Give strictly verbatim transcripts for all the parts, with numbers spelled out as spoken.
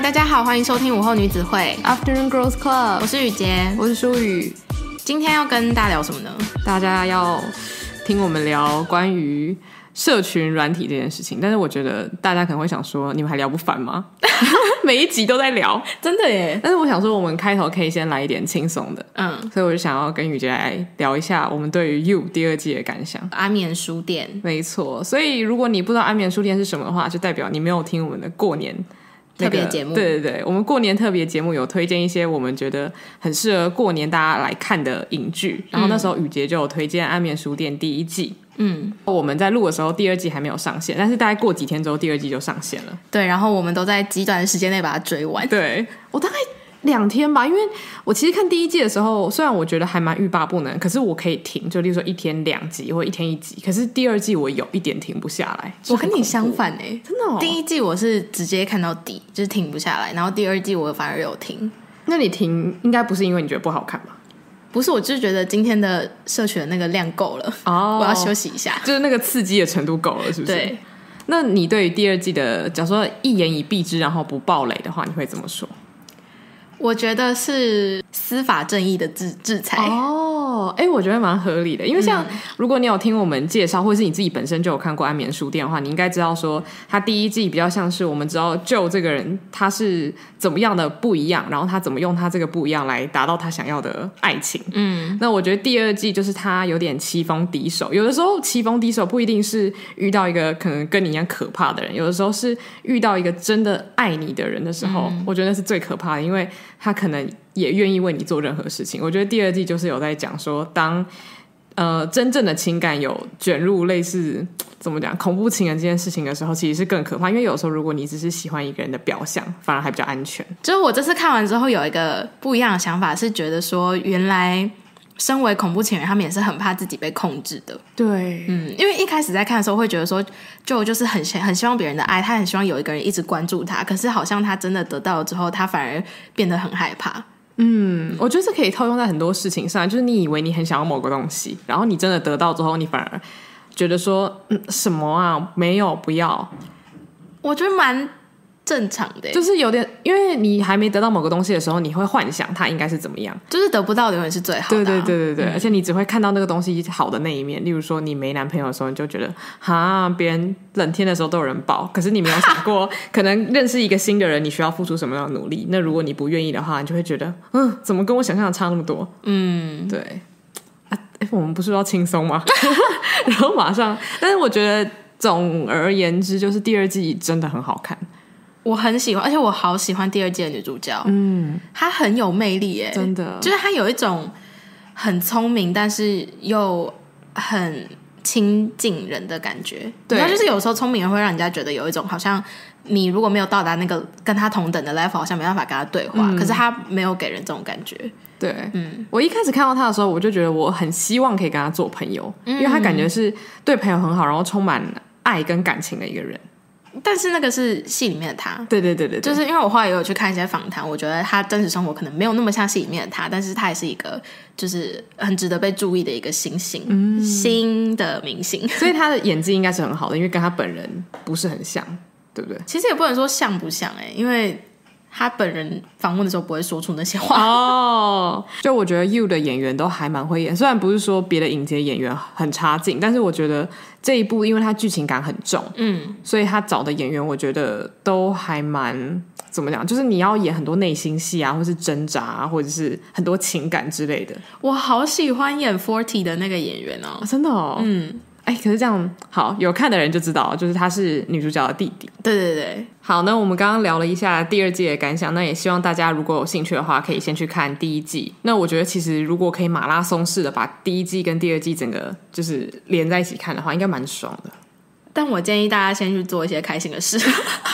大家好，欢迎收听午后女子会 Afternoon Girls Club， 我是雨洁， 我是舒雨。 今天要跟大家聊什么呢？ 大家要听我们聊关于社群软体这件事情，但是我觉得大家可能会想说，你们还聊不烦吗？每一集都在聊， 真的耶。 但是我想说，我们开头可以先来一点轻松的，嗯，所以我就想要跟雨洁来聊一下我们对于 You 第二季的感想。 安眠书店， 没错。所以如果你不知道安眠书店是什么的话，就代表你没有听我们的过年。那个、 特别节目， 对对对，我们过年特别节目有推荐一些我们觉得很适合过年大家来看的影剧，然后那时候雨洁就有推荐《安眠书店》第一季。嗯，我们在录的时候第二季还没有上线，但是大概过几天之后第二季就上线了。 对，然后我们都在极短的时间内把它追完。 对，我大概两天吧，因为我其实看第一季的时候，虽然我觉得还蛮欲罢不能，可是我可以停，就例如说一天两集或一天一集。可是第二季我有一点停不下来。 我跟你相反哎、欸， 真的哦。 第一季我是直接看到底，就是停不下来，然后第二季我反而有停。 那你停应该不是因为你觉得不好看吧？ 不是，我就是觉得今天的社群的那个量够了，哦，我要休息一下， 就是那个刺激的程度够了，是不是？ 对。 那你对于第二季的，假如说一言以蔽之，然后不爆雷的话，你会怎么说？ 我觉得是司法正义的 制, 制裁哦，哎，我觉得蛮合理的，因为像如果你有听我们介绍，或者是你自己本身就有看过《安眠书店》的话，你应该知道说，他第一季比较像是我们知道 Joe 这个人他是怎么样的不一样，然后他怎么用他这个不一样来达到他想要的爱情。嗯，那我觉得第二季就是他有点棋逢敌手，有的时候棋逢敌手不一定是遇到一个可能跟你一样可怕的人，有的时候是遇到一个真的爱你的人的时候，嗯、我觉得那是最可怕的，因为他可能也愿意为你做任何事情。我觉得第二季就是有在讲说，当呃真正的情感有卷入类似怎么讲恐怖情人这件事情的时候，其实是更可怕，因为有时候如果你只是喜欢一个人的表象，反而还比较安全。 就是我这次看完之后有一个不一样的想法，是觉得说原来身为恐怖情人他们也是很怕自己被控制的。 对， 嗯，因为一开始在看的时候会觉得说就就是很很希望别人的爱，他很希望有一个人一直关注他，可是好像他真的得到了之后他反而变得很害怕。 嗯，我觉得这可以套用在很多事情上，就是你以为你很想要某个东西，然后你真的得到之后，你反而觉得说嗯什么啊，没有，不要。 我觉得蛮正常的， 就是有点，因为你还没得到某个东西的时候，你会幻想它应该是怎么样， 就是得不到的永远是最好的、啊。 对对对对对、嗯，而且你只会看到那个东西好的那一面。例如说，你没男朋友的时候，你就觉得哈，别人冷天的时候都有人抱，可是你没有想过，可能认识一个新的人，你需要付出什么样的努力。那如果你不愿意的话，你就会觉得，嗯，怎么跟我想象的差那么多？嗯，对。啊，我们不是要轻松吗？然后马上，但是我觉得总而言之，就是第二季真的很好看。 我很喜欢，而且我好喜欢第二季的女主角，嗯，她很有魅力耶， 真的， 就是她有一种很聪明，但是又很亲近人的感觉。对，她就是有时候聪明人会让人家觉得有一种好像你如果没有到达那个跟她同等的 level， 好像没办法跟她对话、嗯，可是她没有给人这种感觉。 对，嗯，我一开始看到她的时候，我就觉得我很希望可以跟她做朋友，嗯、因为她感觉是对朋友很好，然后充满爱跟感情的一个人。 但是那个是戏里面的他， 对对对 对, 对， 就是因为我后来也有去看一些访谈，我觉得他真实生活可能没有那么像戏里面的他，但是他也是一个就是很值得被注意的一个新星、嗯、新的明星， 所以他的演技应该是很好的，因为跟他本人不是很像，对不对？ 其实也不能说像不像、欸、因为他本人访问的时候不会说出那些话哦。就我觉得 You 的演员都还蛮会演，虽然不是说别的影节演员很差劲，但是我觉得这一部因为他剧情感很重，嗯，所以他找的演员我觉得都还蛮怎么讲，就是你要演很多内心戏啊，或是挣扎啊，或者是很多情感之类的。 我好喜欢演 Forty 的那个演员哦， 啊、真的哦，嗯。哎，可是这样好，有看的人就知道，就是他是女主角的弟弟。 对对对， 好，那我们刚刚聊了一下第二季的感想，那也希望大家如果有兴趣的话，可以先去看第一季。那我觉得其实如果可以马拉松式的把第一季跟第二季整个就是连在一起看的话，应该蛮爽的。 但我建议大家先去做一些开心的事。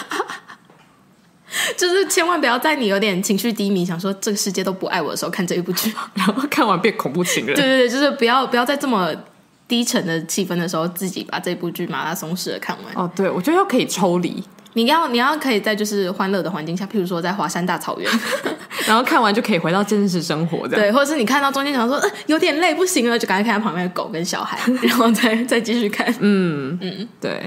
就是千万不要在你有点情绪低迷想说这个世界都不爱我的时候看这一部剧， 然后看完变恐怖情人。 对对对，就是不要不要在这么低沉的气氛的时候自己把这部剧马拉松式的看完。 哦，对，我觉得要可以抽离， 你要你要可以在就是欢乐的环境下，譬如说在华山大草原然后看完就可以回到真实生活这样。 对，或者是你看到中间想说、呃、有点累不行了，就赶快看他旁边的狗跟小孩然后再再继续看。 嗯嗯，对，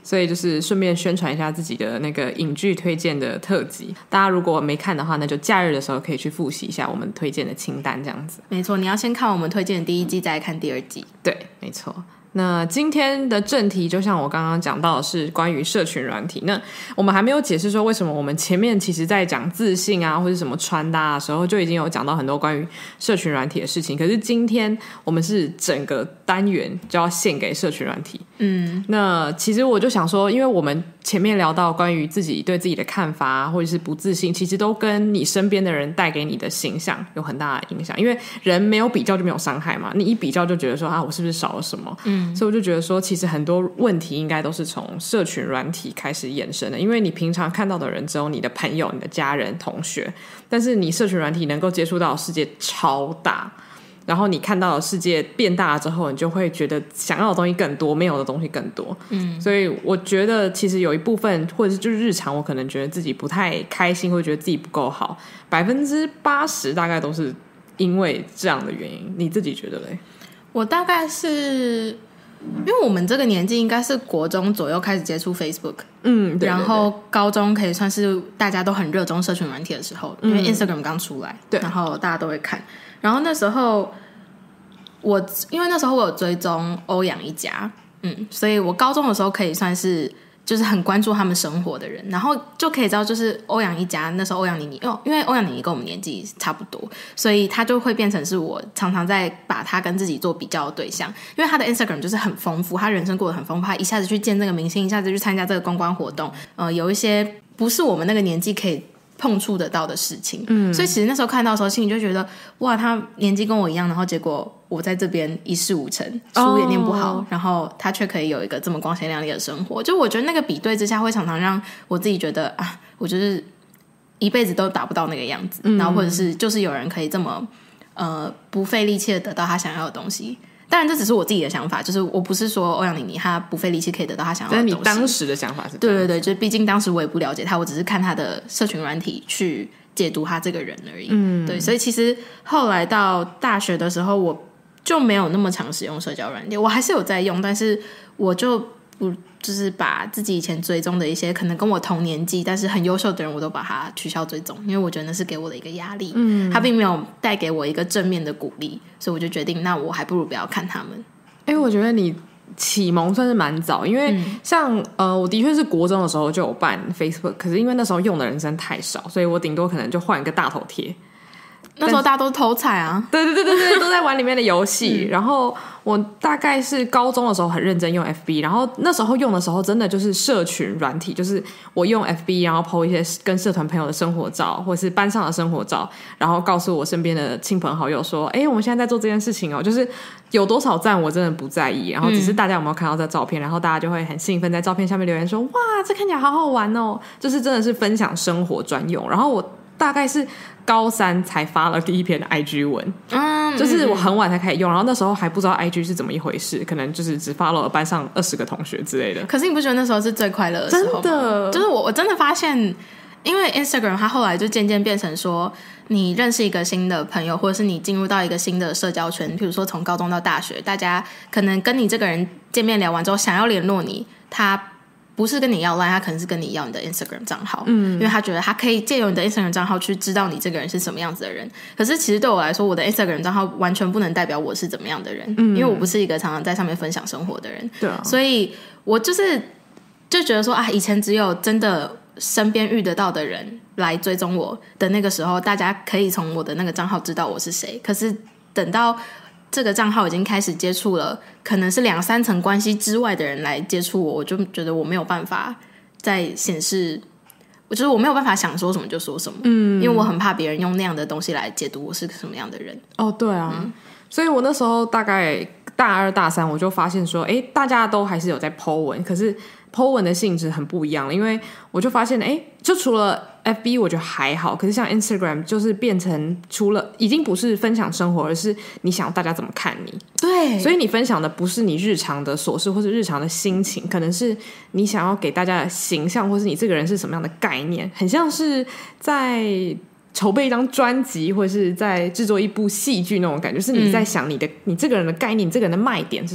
所以就是顺便宣传一下自己的那个影剧推荐的特辑，大家如果没看的话，那就假日的时候可以去复习一下我们推荐的清单，这样子。 没错，你要先看我们推荐的第一季，再看第二季。 对，没错。那今天的正题就像我刚刚讲到的是关于社群软体，那我们还没有解释说为什么我们前面其实在讲自信啊或者什么穿搭的时候就已经有讲到很多关于社群软体的事情，可是今天我们是整个单元就要献给社群软体。嗯，那其实我就想说，因为我们前面聊到关于自己对自己的看法或者是不自信，其实都跟你身边的人带给你的形象有很大的影响，因为人没有比较就没有伤害嘛，你一比较就觉得说啊我是不是少了什么。嗯，所以我就觉得说其实很多问题应该都是从社群软体开始衍生的，因为你平常看到的人只有你的朋友、你的家人、同学，但是你社群软体能够接触到的世界超大，然后你看到的世界变大了之后，你就会觉得想要的东西更多，没有的东西更多。嗯，所以我觉得其实有一部分或者是就是日常我可能觉得自己不太开心，或者觉得自己不够好，百分之八十大概都是因为这样的原因。你自己觉得嘞？ 我大概是因为我们这个年纪应该是国中左右开始接触 Facebook， 嗯，对对对， 然后高中可以算是大家都很热衷社群软体的时候，因为 Instagram 刚出来，对，然后大家都会看。然后那时候我因为那时候我有追踪欧阳一家，嗯，所以我高中的时候可以算是就是很关注他们生活的人，然后就可以知道就是欧阳一家那时候欧阳妮妮，因为欧阳妮妮跟我们年纪差不多，所以他就会变成是我常常在把他跟自己做比较的对象，因为他的 Instagram 就是很丰富，他人生过得很丰富，他一下子去见这个明星，一下子去参加这个公关活动，呃，有一些不是我们那个年纪可以碰触得到的事情，嗯，所以其实那时候看到的时候心里就觉得哇，他年纪跟我一样，然后结果我在这边一事无成，书也念不好， oh. 然后他却可以有一个这么光鲜亮丽的生活，就我觉得那个比对之下会常常让我自己觉得啊，我就是一辈子都达不到那个样子，嗯，然后或者是就是有人可以这么呃不费力气的得到他想要的东西。当然这只是我自己的想法，就是我不是说欧阳妮妮她不费力气可以得到她想要的东西， 但是你当时的想法是这样， 对对对，就是毕竟当时我也不了解她，我只是看她的社群软体去解读她这个人而已，嗯，对，所以其实后来到大学的时候我就没有那么常使用社交软体，我还是有在用，但是我就不就是把自己以前追踪的一些可能跟我同年纪但是很优秀的人我都把它取消追踪，因为我觉得那是给我的一个压力，嗯，他并没有带给我一个正面的鼓励，所以我就决定那我还不如不要看他们。 哎，我觉得你启蒙算是蛮早，因为像、嗯、呃，我的确是国中的时候就有办 Facebook， 可是因为那时候用的人真太少，所以我顶多可能就换一个大头贴。 那时候大家都偷彩啊， 对对对对对，都在玩里面的游戏、嗯。然后我大概是高中的时候很认真用 F B， 然后那时候用的时候真的就是社群软体，就是我用 F B 然后 po 一些跟社团朋友的生活照或者是班上的生活照，然后告诉我身边的亲朋好友说哎，我们现在在做这件事情哦，就是有多少赞我真的不在意，然后只是大家有没有看到这照片、嗯、然后大家就会很兴奋在照片下面留言说哇这看起来好好玩哦，就是真的是分享生活专用。然后我大概是高三才发了第一篇的 I G 文，嗯，就是我很晚才开始用，然后那时候还不知道 I G 是怎么一回事，可能就是只 follow 了班上二十个同学之类的。 可是你不觉得那时候是最快乐的时候吗？ 真的， 就是我我真的发现，因为 Instagram 它后来就渐渐变成说，你认识一个新的朋友，或者是你进入到一个新的社交圈，比如说从高中到大学，大家可能跟你这个人见面聊完之后，想要联络你，他不是跟你要 Line， 他可能是跟你要你的 Instagram 账号，嗯，因为他觉得他可以借由你的 Instagram 账号去知道你这个人是什么样子的人。可是其实对我来说，我的 Instagram 账号完全不能代表我是怎么样的人，嗯，因为我不是一个常常在上面分享生活的人，对啊，所以我就是就觉得说啊，以前只有真的身边遇得到的人来追踪我的那个时候，大家可以从我的那个账号知道我是谁。可是等到这个账号已经开始接触了可能是两三层关系之外的人来接触我，我就觉得我没有办法再显示，我觉得我没有办法想说什么就说什么，嗯，因为我很怕别人用那样的东西来解读我是什么样的人。 哦，对啊，嗯，所以我那时候大概大二大三我就发现说哎，大家都还是有在 po 文，可是 po 文的性质很不一样了，因为我就发现哎，就除了 F B 我觉得还好，可是像 Instagram 就是变成除了已经不是分享生活，而是你想大家怎么看你， 对， 所以你分享的不是你日常的琐事或是日常的心情，可能是你想要给大家的形象，或是你这个人是什么样的概念，很像是在筹备一张专辑或者是在制作一部戏剧那种感觉，就是你在想你的、嗯、你这个人的概念，你这个人的卖点是什么。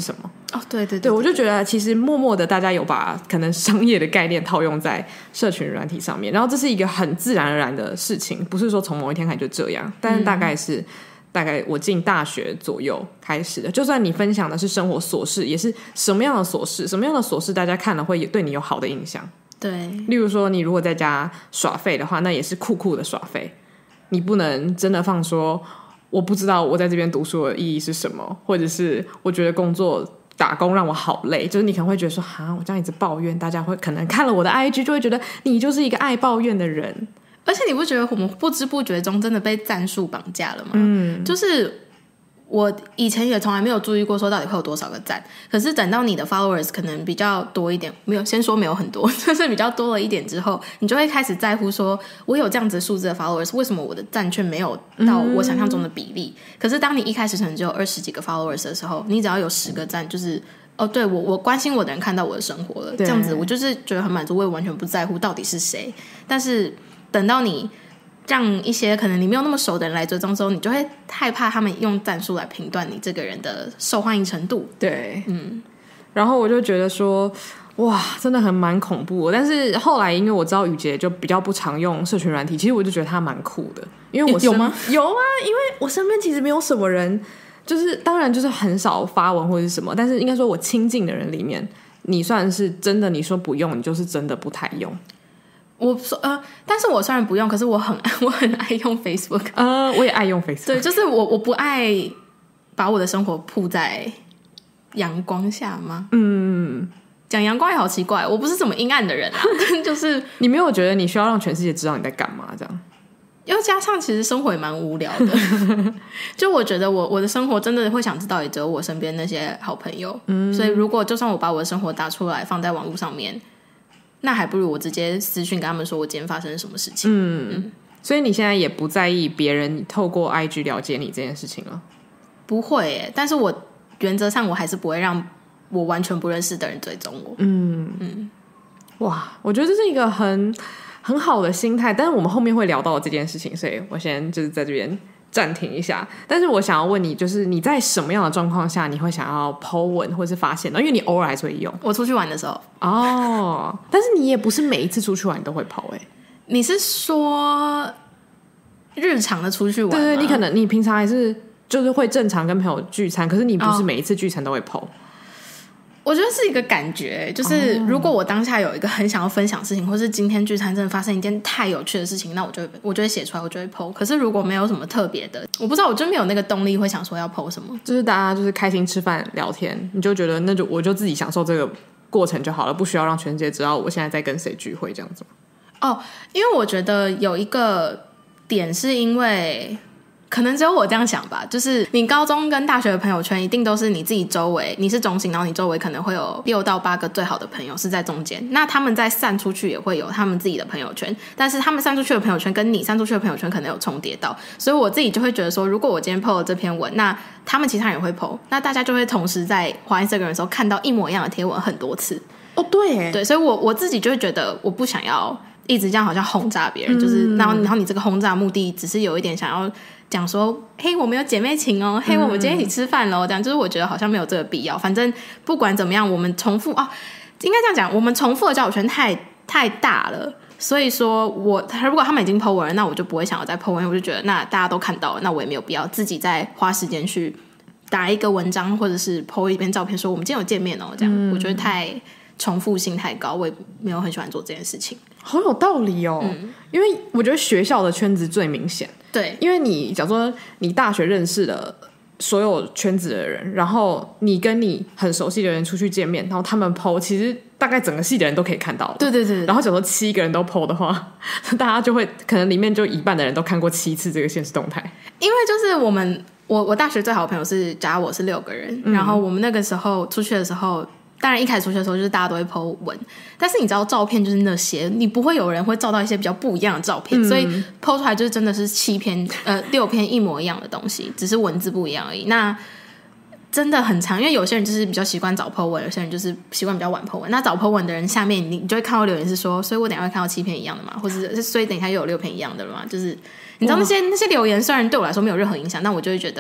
哦，对对 对, 对, 对，我就觉得其实默默的大家有把可能商业的概念套用在社群软体上面，然后这是一个很自然而然的事情，不是说从某一天开始就这样，但是大概是、嗯、大概我进大学左右开始的。就算你分享的是生活琐事，也是什么样的琐事什么样的琐事大家看了会对你有好的印象。 对， 例如说你如果在家耍废的话，那也是酷酷的耍废，你不能真的放说我不知道我在这边读书的意义是什么，或者是我觉得工作打工让我好累，就是你可能会觉得说哈，我这样一直抱怨，大家会可能看了我的 I G 就会觉得你就是一个爱抱怨的人。 而且你不觉得我们不知不觉中真的被战术绑架了吗？嗯，就是我以前也从来没有注意过说到底会有多少个赞，可是等到你的 followers 可能比较多一点，没有先说没有很多，就是比较多了一点之后，你就会开始在乎说我有这样子数字的 followers， 为什么我的赞却没有到我想象中的比例、嗯、可是当你一开始可能只有二十几个 followers 的时候，你只要有十个赞，就是哦，对，我我关心我的人看到我的生活了，这样子我就是觉得很满足，我也完全不在乎到底是谁。但是等到你让一些可能你没有那么熟的人来追踪之后，你就会害怕他们用战术来评断你这个人的受欢迎程度。 对，嗯，然后我就觉得说哇真的很蛮恐怖的。但是后来因为我知道雨杰就比较不常用社群软体，其实我就觉得他蛮酷的。因为我有吗？ 有啊，因为我身边其实没有什么人，就是当然就是很少发文或者是什么，但是应该说我亲近的人里面，你算是真的你说不用，你就是真的不太用。 我说呃，但是我虽然不用，可是我很我很爱用 Facebook。 呃，我也爱用 Facebook。对， 就是我我不爱把我的生活铺在阳光下吗？嗯，讲阳光也好奇怪，我不是什么阴暗的人啊。就是你没有觉得你需要让全世界知道你在干嘛这样？ 又加上其实生活也蛮无聊的。就我觉得我我的生活真的会想知道，也只有我身边那些好朋友。嗯，所以如果就算我把我的生活打出来放在网络上面，那还不如我直接私讯跟他们说我今天发生了什么事情。 嗯, 嗯所以你现在也不在意别人透过 I G 了解你这件事情了？ 不会耶，但是我原则上我还是不会让我完全不认识的人追踪我。嗯嗯，哇，我觉得这是一个很很好的心态，但是我们后面会聊到这件事情，所以我先就是在这边暂停一下。但是我想要问你，就是你在什么样的状况下你会想要 po 文或是发现呢？因为你偶尔还是会用。 我出去玩的时候。 哦，但是你也不是每一次出去玩你都会 po 哎、欸。 你是说日常的出去玩吗？ 对对，你可能你平常还是就是会正常跟朋友聚餐，可是你不是每一次聚餐都会 po。 我觉得是一个感觉，就是如果我当下有一个很想要分享的事情，或是今天聚餐真的发生一件太有趣的事情，那我就会我就会写出来，我就会 po。 可是如果没有什么特别的，我不知道，我就没有那个动力会想说要 po 什么。 就是大家就是开心吃饭聊天，你就觉得那就我就自己享受这个过程就好了，不需要让全世界知道我现在在跟谁聚会这样子。 哦，因为我觉得有一个点是因为可能只有我这样想吧，就是你高中跟大学的朋友圈一定都是你自己周围，你是中心，然后你周围可能会有六到八个最好的朋友是在中间，那他们在散出去也会有他们自己的朋友圈，但是他们散出去的朋友圈跟你散出去的朋友圈可能有重叠到，所以我自己就会觉得说，如果我今天 po 了这篇文，那他们其他人也会 po， 那大家就会同时在滑 Instagram 的时候看到一模一样的贴文很多次。 哦，对耶， 对，所以我我自己就会觉得我不想要一直这样好像轰炸别人、嗯、就是然后然后你这个轰炸目的只是有一点想要讲说嘿我们有姐妹情哦，嘿我们今天一起吃饭咯，这样就是我觉得好像没有这个必要。反正不管怎么样我们重复哦，应该这样讲，我们重复的交友圈太太大了，所以说我如果他们已经 po 文了，那我就不会想要再 po 文，我就觉得那大家都看到了，那我也没有必要自己再花时间去打一个文章或者是 po 一篇照片说我们今天有见面哦，这样、嗯、我觉得太重复性太高，我也没有很喜欢做这件事情。 好有道理哦、嗯、因为我觉得学校的圈子最明显。 对， 因为你假如说你大学认识了所有圈子的人，然后你跟你很熟悉的人出去见面，然后他们 po 其实大概整个系的人都可以看到。 对对 对, 对， 然后假如说七个人都 po 的话，大家就会可能里面就一半的人都看过七次这个现实动态。 因为就是我们我我大学最好的朋友是加我是六个人、嗯、然后我们那个时候出去的时候，当然一开始出去的时候就是大家都会 po 文，但是你知道照片就是那些，你不会有人会照到一些比较不一样的照片、嗯、所以 po 出来就是真的是七篇呃六篇一模一样的东西，只是文字不一样而已。那真的很长，因为有些人就是比较习惯早 po 文，有些人就是习惯比较晚 po 文。那早 po 文的人下面你就会看到留言是说，所以我等一下会看到七篇一样的嘛，或者是所以等一下又有六篇一样的了嘛，就是你知道那些那些留言虽然对我来说没有任何影响，但我就会觉得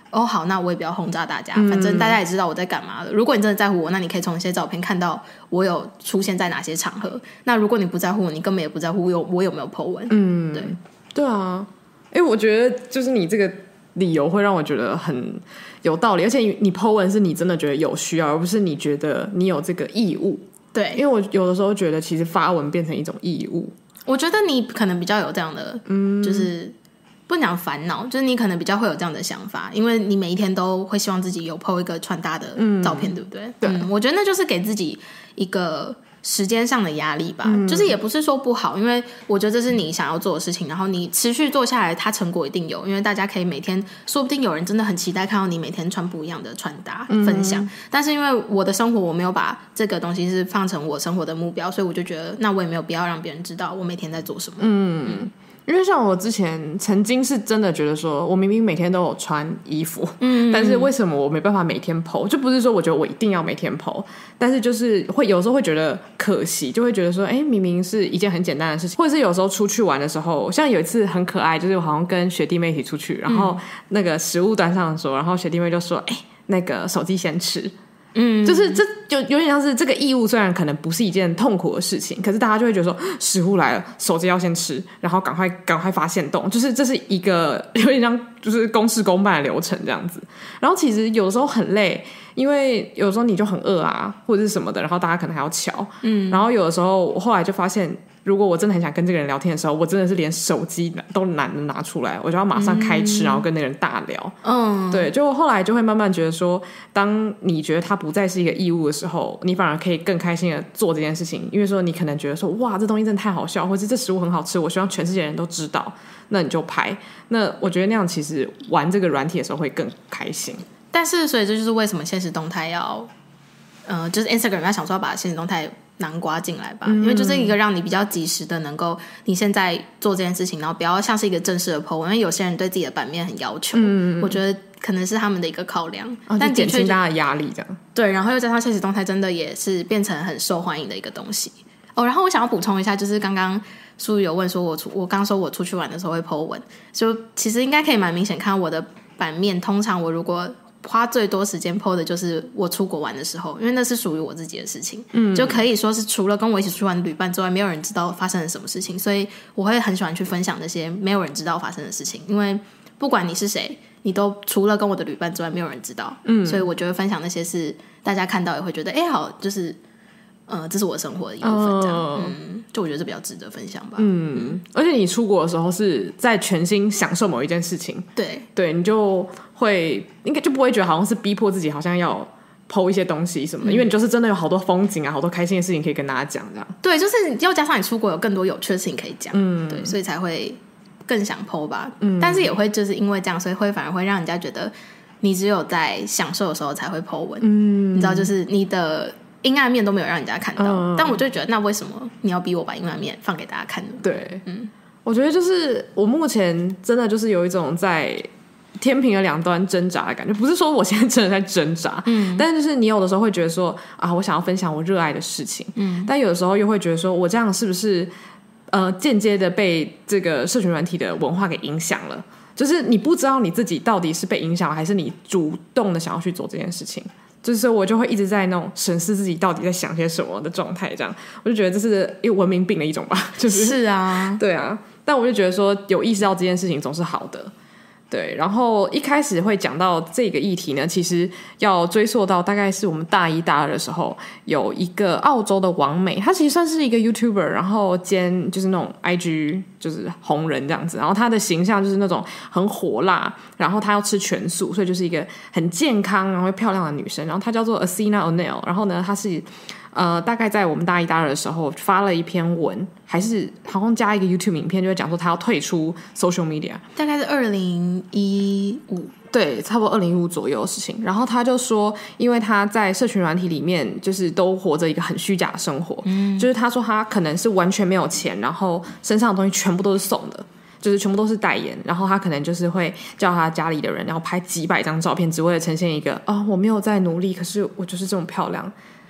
哦好，那我也不要轰炸大家，反正大家也知道我在干嘛了。如果你真的在乎我，那你可以从一些照片看到我有出现在哪些场合。那如果你不在乎我，你根本也不在乎我有我有没有 po 文。嗯，对对啊。哎，我觉得就是你这个理由会让我觉得很有道理，而且你 po 文是你真的觉得有需要，而不是你觉得你有这个义务。 对， 因为我有的时候觉得其实发文变成一种义务。 我觉得你可能比较有这样的，嗯，就是不讲烦恼，就是你可能比较会有这样的想法，因为你每一天都会希望自己有 po 一个穿搭的照片，嗯、对不对？对、嗯，我觉得那就是给自己一个时间上的压力吧，嗯、就是也不是说不好，因为我觉得这是你想要做的事情，然后你持续做下来，它成果一定有，因为大家可以每天，说不定有人真的很期待看到你每天穿不一样的穿搭分享，嗯、但是因为我的生活我没有把这个东西是放成我生活的目标，所以我就觉得那我也没有必要让别人知道我每天在做什么。嗯。嗯， 因为像我之前曾经是真的觉得说我明明每天都有穿衣服，嗯，但是为什么我没办法每天 po， 就不是说我觉得我一定要每天 po， 但是就是会有时候会觉得可惜，就会觉得说哎，明明是一件很简单的事情，或者是有时候出去玩的时候，像有一次很可爱，就是我好像跟学弟妹一起出去，然后那个食物端上的时候，然后学弟妹就说哎，那个手机先吃，嗯，就是这就有点像是这个义务，虽然可能不是一件痛苦的事情，可是大家就会觉得说食物来了，手机要先吃，然后赶快赶快发现动，就是这是一个有点像就是公事公办的流程这样子。然后其实有的时候很累，因为有时候你就很饿啊，或者是什么的，然后大家可能还要瞧，嗯，然后有的时候我后来就发现，如果我真的很想跟这个人聊天的时候，我真的是连手机都懒得拿出来，我就要马上开吃，嗯、然后跟那个人大聊。嗯，对，就后来就会慢慢觉得说，当你觉得它不再是一个义务的时候，你反而可以更开心的做这件事情，因为说你可能觉得说，哇，这东西真的太好笑，或者这食物很好吃，我希望全世界人都知道，那你就拍。那我觉得那样其实玩这个软体的时候会更开心。 但是，所以这就是为什么现实动态要，呃，就是 Instagram 要想说要把现实动态南瓜进来吧，嗯、因为就是一个让你比较及时的能够你现在做这件事情，然后不要像是一个正式的 po， 因为有些人对自己的版面很要求，嗯、我觉得可能是他们的一个考量， 哦、但减轻大家的压力这样。 对，然后又加上现实动态真的也是变成很受欢迎的一个东西。哦，然后我想要补充一下，就是刚刚苏雨有问说我出我刚说我出去玩的时候会 po 文，就其实应该可以蛮明显看我的版面，通常我如果花最多时间 po 的就是我出国玩的时候，因为那是属于我自己的事情，嗯，就可以说是除了跟我一起出去玩的旅伴之外，没有人知道发生了什么事情，所以我会很喜欢去分享那些没有人知道发生的事情，因为不管你是谁，你都除了跟我的旅伴之外没有人知道，嗯，所以我觉得分享那些是大家看到也会觉得哎、欸、好，就是呃这是我生活的一部分这样，哦、嗯，就我觉得这比较值得分享吧， 嗯，嗯，而且你出国的时候是在全心享受某一件事情， 对对， 你就会应该就不会觉得好像是逼迫自己好像要 po 一些东西什么的，嗯、因为你就是真的有好多风景啊，好多开心的事情可以跟大家讲这样。 对，就是要加上你出国有更多有趣的事情可以讲，嗯，对，所以才会更想 po 吧，嗯，但是也会就是因为这样，所以会反而会让人家觉得你只有在享受的时候才会 po 文，嗯，你知道，就是你的阴暗面都没有让人家看到，嗯、但我就觉得那为什么你要逼我把阴暗面放给大家看呢？ 对，嗯，我觉得就是我目前真的就是有一种在天平的两端挣扎的感觉，不是说我现在真的在挣扎，嗯，但是就是你有的时候会觉得说啊，我想要分享我热爱的事情，嗯，但有的时候又会觉得说我这样是不是呃间接的被这个社群软体的文化给影响了，就是你不知道你自己到底是被影响了还是你主动的想要去做这件事情，就是我就会一直在那种审视自己到底在想些什么的状态，这样我就觉得这是一个文明病的一种吧，就是是啊， 对啊，但我就觉得说有意识到这件事情总是好的。对，然后一开始会讲到这个议题呢，其实要追溯到大概是我们大一大二的时候，有一个澳洲的网美，她其实算是一个 YouTuber， 然后兼就是那种 I G 就是红人这样子，然后她的形象就是那种很火辣，然后她要吃全素，所以就是一个很健康然后又漂亮的女生，然后她叫做 Asina O'Neil， 然后呢她是呃，大概在我们大一大二的时候发了一篇文，还是好像加一个 YouTube 影片，就会讲说他要退出 social media， 大概是二零一五， 对，差不多二零一五左右的事情。然后他就说，因为他在社群软体里面就是都活着一个很虚假的生活，嗯，就是他说他可能是完全没有钱，然后身上的东西全部都是送的，就是全部都是代言，然后他可能就是会叫他家里的人然后拍几百张照片，只为了呈现一个啊、哦，我没有在努力，可是我就是这种漂亮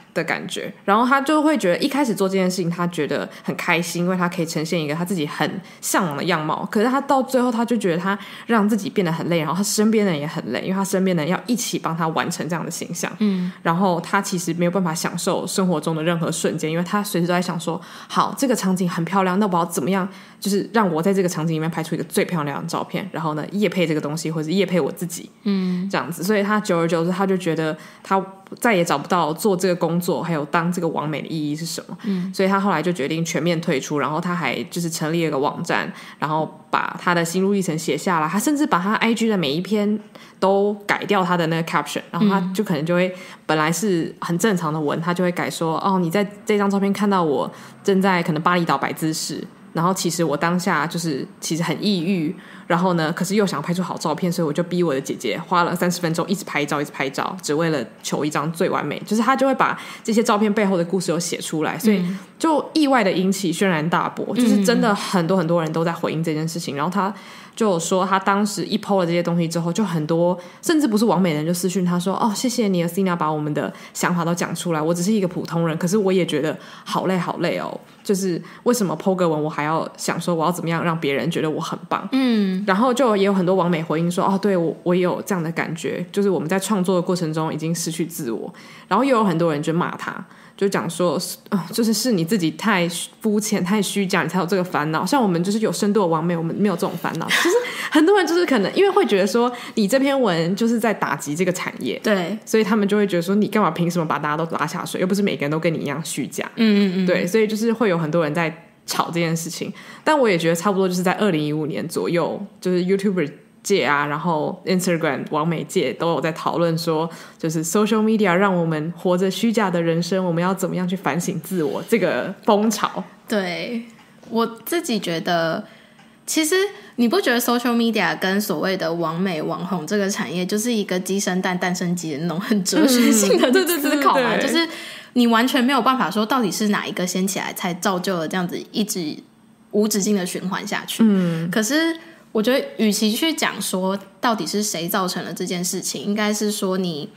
的感觉，然后他就会觉得一开始做这件事情他觉得很开心，因为他可以呈现一个他自己很向往的样貌，可是他到最后他就觉得他让自己变得很累，然后他身边的人也很累，因为他身边的人要一起帮他完成这样的形象，嗯，然后他其实没有办法享受生活中的任何瞬间，因为他随时都在想说好这个场景很漂亮，那我要怎么样就是让我在这个场景里面拍出一个最漂亮的照片，然后呢业配这个东西或者业配我自己，嗯，这样子，所以他久而久之他就觉得他再也找不到做这个工作还有当这个网美的意义是什么，嗯，所以他后来就决定全面退出，然后他还就是成立了一个网站，然后把他的心路历程写下来，他甚至把他 I G 的每一篇都改掉他的那个 caption， 然后他就可能就会本来是很正常的文他就会改说哦你在这张照片看到我正在可能巴厘岛摆姿势，然后其实我当下就是其实很抑郁，然后呢可是又想拍出好照片，所以我就逼我的姐姐花了三十分钟一直拍照一直拍照，只为了求一张最完美，就是他就会把这些照片背后的故事有写出来，所以就意外的引起轩然大波，就是真的很多很多人都在回应这件事情，然后他就有说他当时一 po 了这些东西之后，就很多甚至不是网美人就私讯他说哦谢谢你 Athena 把我们的想法都讲出来，我只是一个普通人，可是我也觉得好累好累哦，就是为什么 po 个文我还要想说我要怎么样让别人觉得我很棒，嗯，然后就也有很多网美回应说哦对我我也有这样的感觉，就是我们在创作的过程中已经失去自我，然后又有很多人就骂他，就讲说、呃、就是是你自己太肤浅太虚假你才有这个烦恼，像我们就是有深度的网美我们没有这种烦恼，就是很多人就是可能因为会觉得说你这篇文就是在打击这个产业， 对， 所以他们就会觉得说你干嘛凭什么把大家都拉下水，又不是每个人都跟你一样虚假，嗯嗯嗯，对，所以就是会有很多人在吵这件事情，但我也觉得差不多就是在二零一五年左右，就是 YouTuber 界啊，然后 Instagram 网美界都有在讨论说就是 social media 让我们活着虚假的人生，我们要怎么样去反省自我这个风潮。对， 我自己觉得其实你不觉得 social media 跟所谓的网美网红这个产业就是一个鸡生蛋蛋生鸡的那种很哲学性的思考嘛、嗯、就是你完全没有办法说到底是哪一个先起来才造就了这样子一直无止境的循环下去、嗯、可是我觉得与其去讲说到底是谁造成了这件事情，应该是说你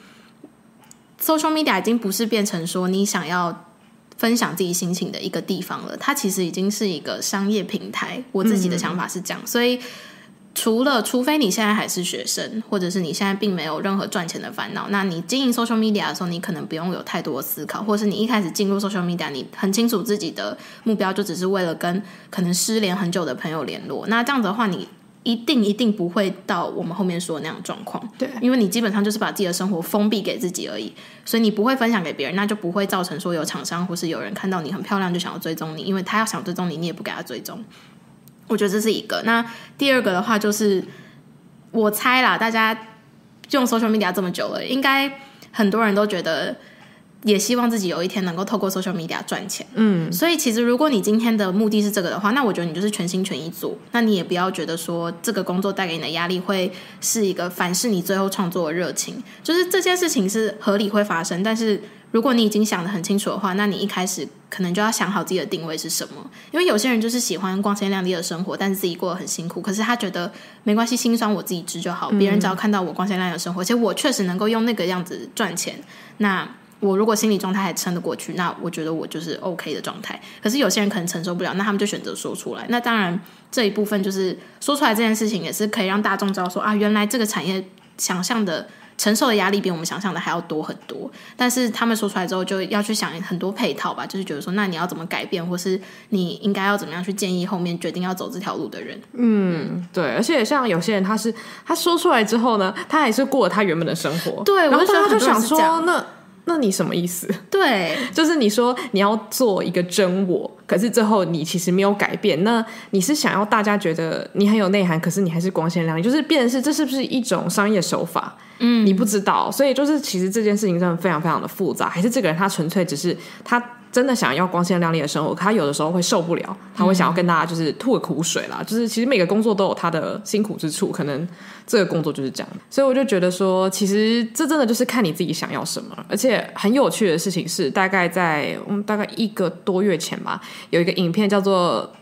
social media 已经不是变成说你想要分享自己心情的一个地方了，它其实已经是一个商业平台，我自己的想法是这样、嗯、所以除了除非你现在还是学生，或者是你现在并没有任何赚钱的烦恼，那你经营 social media 的时候你可能不用有太多的思考，或是你一开始进入 social media 你很清楚自己的目标就只是为了跟可能失联很久的朋友联络，那这样子的话你一定一定不会到我们后面说的那样的状况，对，因为你基本上就是把自己的生活封闭给自己而已，所以你不会分享给别人，那就不会造成说有厂商或是有人看到你很漂亮就想要追踪你，因为他要想追踪你你也不给他追踪，我觉得这是一个。那第二个的话就是我猜啦，大家用 social media 这么久了，应该很多人都觉得也希望自己有一天能够透过 social media 赚钱，嗯，所以其实如果你今天的目的是这个的话，那我觉得你就是全心全意做，那你也不要觉得说这个工作带给你的压力会是一个反噬你最后创作的热情，就是这件事情是合理会发生，但是如果你已经想得很清楚的话，那你一开始可能就要想好自己的定位是什么，因为有些人就是喜欢光鲜亮丽的生活，但是自己过得很辛苦，可是他觉得没关系，心酸我自己知就好，别人只要看到我光鲜亮丽的生活，其实我确实能够用那个样子赚钱，那我如果心理状态还撑得过去，那我觉得我就是 OK 的状态，可是有些人可能承受不了，那他们就选择说出来，那当然这一部分就是说出来这件事情也是可以让大众知道说啊，原来这个产业想象的承受的压力比我们想象的还要多很多，但是他们说出来之后就要去想很多配套吧，就是觉得说那你要怎么改变，或是你应该要怎么样去建议后面决定要走这条路的人。 嗯，对，而且像有些人他是他说出来之后呢，他还是过了他原本的生活， 对， 然后他就想说那那你什么意思？ 对， 就是你说你要做一个真我，可是最后你其实没有改变，那你是想要大家觉得你很有内涵，可是你还是光鲜亮丽，就是变成是这是不是一种商业手法？嗯，你不知道，所以就是其实这件事情真的非常非常的复杂，还是这个人他纯粹只是他真的想要光鲜亮丽的生活，可他有的时候会受不了，他会想要跟大家就是吐个苦水啦、嗯、就是其实每个工作都有他的辛苦之处，可能这个工作就是这样，所以我就觉得说其实这真的就是看你自己想要什么。而且很有趣的事情是大概在、嗯、大概一个多月前吧，有一个影片叫做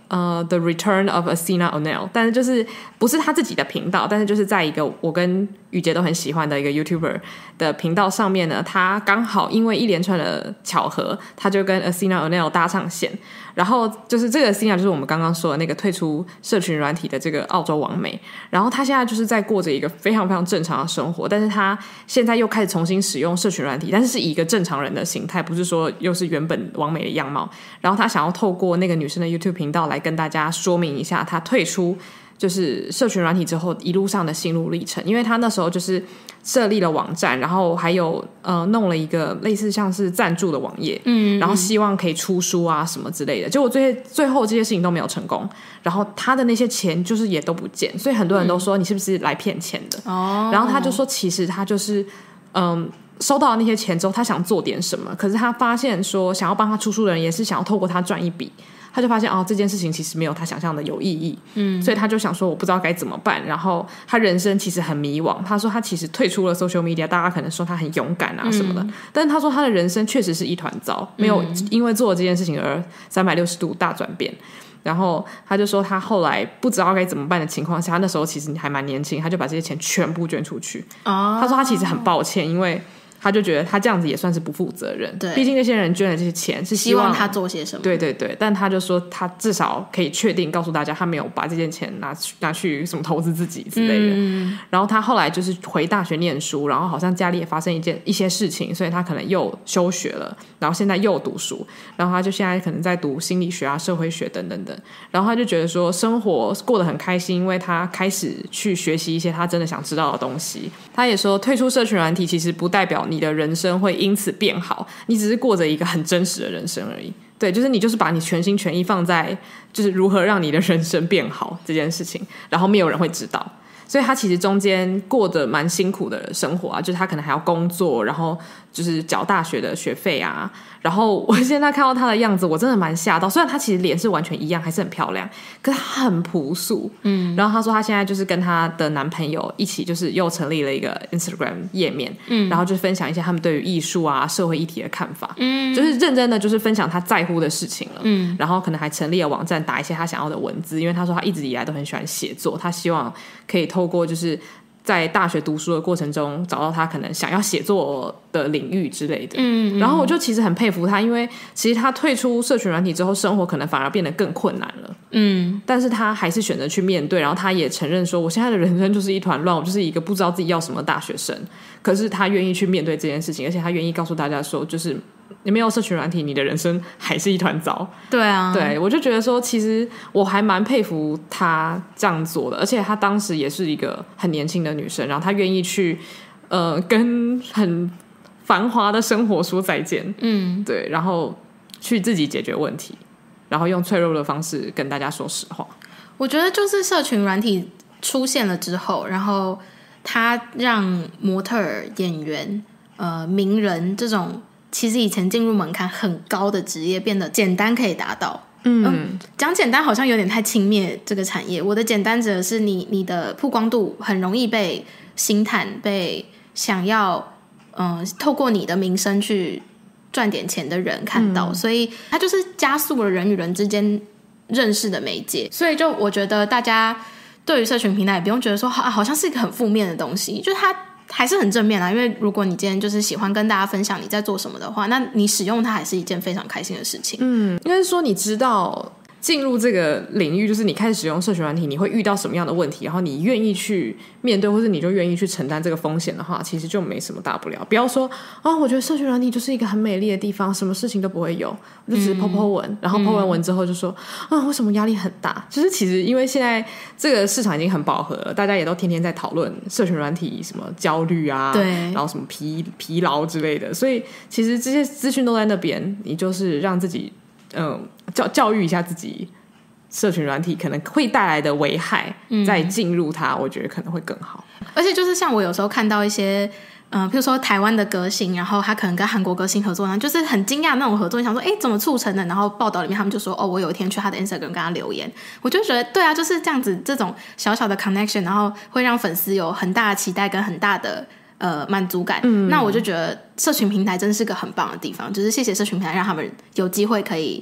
呃 The Return of Athena O'Neil， 但是就是不是他自己的频道，但是就是在一个我跟雨杰都很喜欢的一个 YouTuber 的频道上面呢，他刚好因为一连串的巧合，他就跟 Athena O'Neil 搭上线，然后就是这个 Athena 就是我们刚刚说的那个退出社群软体的这个澳洲网美，然后他现在就是在过着一个非常非常正常的生活，但是他现在又开始重新使用社群软体，但是是以一个正常人的形态，不是说又是原本网美的样貌，然后他想要透过那个女生的 YouTube 频道来跟大家说明一下他退出就是社群软体之后一路上的心路历程，因为他那时候就是设立了网站，然后还有呃弄了一个类似像是赞助的网页，嗯，然后希望可以出书啊什么之类的，结果最最后这些事情都没有成功，然后他的那些钱就是也都不见，所以很多人都说你是不是来骗钱的，哦，然后他就说其实他就是嗯。收到那些钱之后他想做点什么，可是他发现说想要帮他出书的人也是想要透过他赚一笔，他就发现哦这件事情其实没有他想象的有意义，嗯，所以他就想说我不知道该怎么办，然后他人生其实很迷惘，他说他其实退出了 social media， 大家可能说他很勇敢啊什么的，嗯，但是他说他的人生确实是一团糟，没有因为做了这件事情而三百六十度大转变，然后他就说他后来不知道该怎么办的情况下，他那时候其实还蛮年轻，他就把这些钱全部捐出去，哦，他说他其实很抱歉，因为他就觉得他这样子也算是不负责任，对，毕竟那些人捐了这些钱是希望， 希望他做些什么， 对对对，但他就说他至少可以确定告诉大家他没有把这件钱拿去拿去什么投资自己之类的，嗯，然后他后来就是回大学念书，然后好像家里也发生一件一些事情，所以他可能又休学了，然后现在又读书，然后他就现在可能在读心理学啊社会学等等等，然后他就觉得说生活过得很开心，因为他开始去学习一些他真的想知道的东西。他也说退出社群软体其实不代表你的人生会因此变好，你只是过着一个很真实的人生而已，对，就是你就是把你全心全意放在就是如何让你的人生变好这件事情，然后没有人会知道，所以他其实中间过得蛮辛苦的生活啊，就是他可能还要工作，然后就是缴大学的学费啊，然后我现在看到他的样子我真的蛮吓到，虽然他其实脸是完全一样还是很漂亮，可是他很朴素，嗯，然后他说他现在就是跟他的男朋友一起就是又成立了一个 Instagram 页面，嗯，然后就分享一些他们对于艺术啊社会议题的看法，嗯，就是认真的就是分享他在乎的事情了，嗯，然后可能还成立了网站打一些他想要的文字，因为他说他一直以来都很喜欢写作，他希望可以透过就是在大学读书的过程中找到他可能想要写作的领域之类的，嗯，然后我就其实很佩服他，因为其实他退出社群软体之后生活可能反而变得更困难了，嗯，但是他还是选择去面对，然后他也承认说我现在的人生就是一团乱，我就是一个不知道自己要什么的大学生，可是他愿意去面对这件事情，而且他愿意告诉大家说就是你没有社群软体你的人生还是一团糟， 对啊， 对，我就觉得说其实我还蛮佩服他这样做的，而且他当时也是一个很年轻的女生，然后他愿意去呃跟很繁华的生活说再见，嗯，对，然后去自己解决问题，然后用脆弱的方式跟大家说实话。 我觉得就是社群软体出现了之后，然后他让模特儿、演员、呃名人这种其实以前进入门槛很高的职业变得简单可以达到。嗯，讲、呃、简单好像有点太轻蔑这个产业。我的简单指的是你你的曝光度很容易被星探、被想要嗯、呃、透过你的名声去赚点钱的人看到，嗯、所以它就是加速了人与人之间认识的媒介。所以就我觉得大家对于社群平台也不用觉得说好、啊、好像是一个很负面的东西，就是它还是很正面啦，因为如果你今天就是喜欢跟大家分享你在做什么的话，那你使用它还是一件非常开心的事情。 嗯，应该是说你知道进入这个领域，就是你开始使用社群软体你会遇到什么样的问题，然后你愿意去面对，或是你就愿意去承担这个风险的话，其实就没什么大不了。不要说啊，我觉得社群软体就是一个很美丽的地方，什么事情都不会有，我就只是 po po 文、嗯、然后 po 完文之后就说、嗯、啊，为什么压力很大，就是其实因为现在这个市场已经很饱和了，大家也都天天在讨论社群软体什么焦虑啊，对，然后什么疲疲劳之类的，所以其实这些资讯都在那边，你就是让自己嗯，教教育一下自己，社群软体可能会带来的危害，嗯、再进入它，我觉得可能会更好。 而且就是像我有时候看到一些，嗯、呃，比如说台湾的歌星，然后他可能跟韩国歌星合作，然后就是很惊讶那种合作，你想说，哎，怎么促成的？然后报道里面他们就说，哦，我有一天去他的 Instagram 跟他留言，我就觉得，对啊，就是这样子，这种小小的 connection， 然后会让粉丝有很大的期待跟很大的。呃，满足感、嗯，那我就觉得社群平台真是个很棒的地方，就是谢谢社群平台让他们有机会可以